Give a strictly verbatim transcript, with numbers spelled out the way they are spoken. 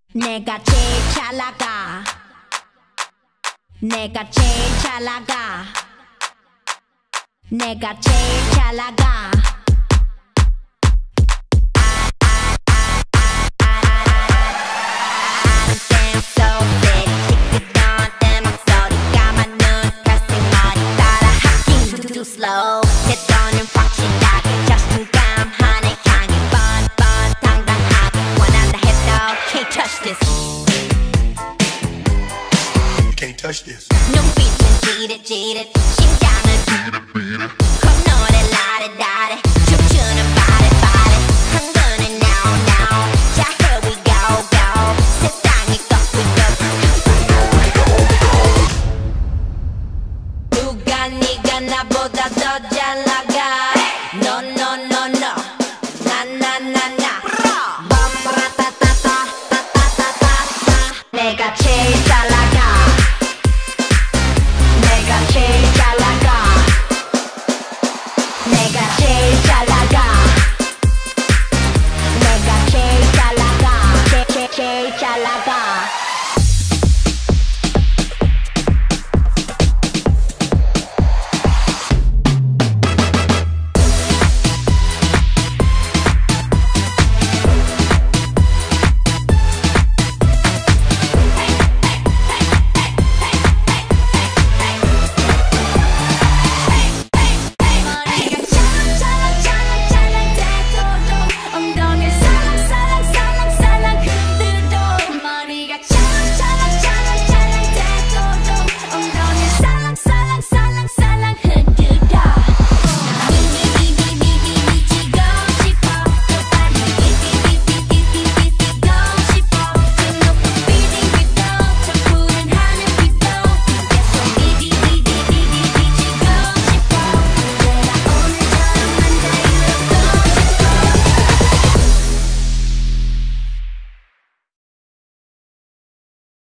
내가 제일 잘 나가. 내가 제일 잘 나가. 내가 제일 잘 나가. Slow, 내 ton은 확실하게 자신감하네 향이 뻔뻔 당당하게 원한다 해도 can't touch this. Can't touch this. 눈빛은 지릿지릿 심장은 콧노래 라레라레 춤추는 바레바레 흥분은 now now. 자 here we go go 세상이 꺾이고 누가 네가 나보다 더 잘 나가. No no no no 나 나 나 나 빰빠라따따따 따따따따 내가 제일